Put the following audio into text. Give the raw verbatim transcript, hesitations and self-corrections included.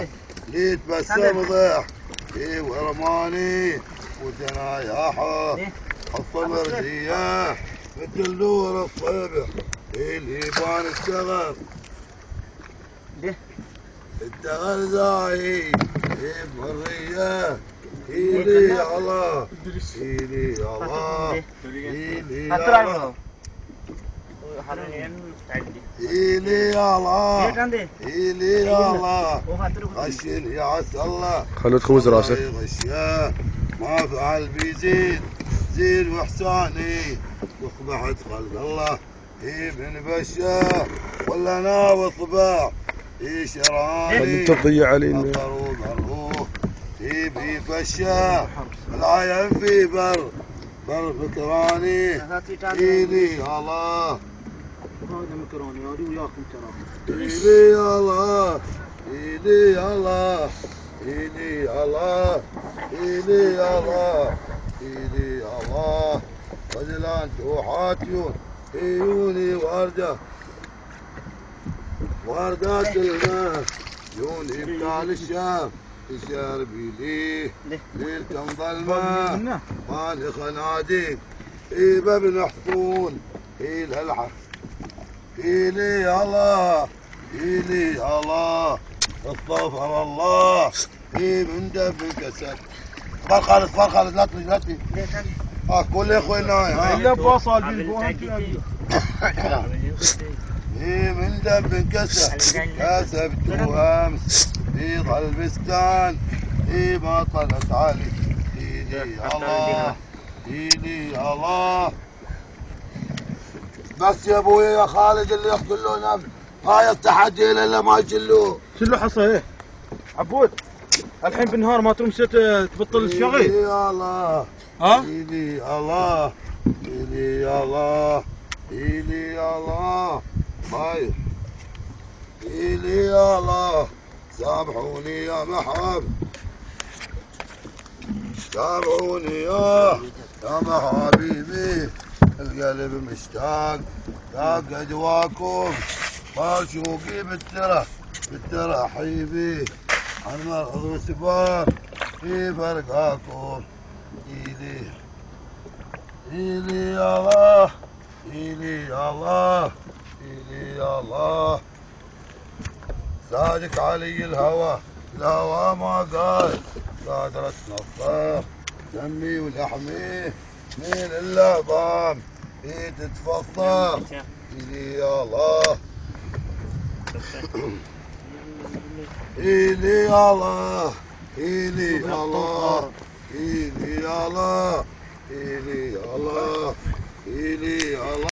الله لي تبسم ضح اي ورماني وثناياها حط مرديه مثل نور الصبح اللي يبان الشغف الدغل زاهي بمريه إلي الله إلي الله إلي الله إلي الله إلي الله غشين يا عسى الله خلوا تخوز راسك غشيا ما فعل بيزيد زين وحساني وقبحت خلق الله هي من بشا ولا ناوي طباع هي شراني تضيع علينا مطروب الروح هي في بشا العين في بر بر فكراني إلي الله إلي الله إلي الله إلي الله إلي الله إلي الله رجلان توحات يون عيوني وردة وردات الماء يون إبطال الشام تشربي لي ليل كم ظلمة مالي خناديق إي بابن حصون إي الهلحة إلي الله إلي الله استغفر الله إي من دب الكسل فر خالد فر خالد لا تطلي لا تطلي اه كل اخواننا ها الا بوصل بالفوهم إي من دب انكسر كسبته امس في ظل بستان إي ما طلت علي إلي الله إلي الله بس يا ابوي يا خالد اللي يقتلونه هاي التحدي الا ما يجلوه شنو حصل ايه عبود الحين بالنهار ما تمشي تبطل الشغل يا الله ها إلي الله إلي الله إلي الله طيب إلي الله سامحوني يا محب سامحوني يا يا محابيبي القلب مشتاق ذاق أدواكم معشوقي بالترى بالترحيبي عن مرض وسفار في فرقاكم إلي إلي يا الله إلي يا الله إلي يا الله صادق علي الهوى الهوى ما قال قادرة نصار دمي ولحمي من اللعظام هي تتفطر إلي يا الله إلي يا الله إلي يا الله إلي يا الله إلي يا الله إلي يا الله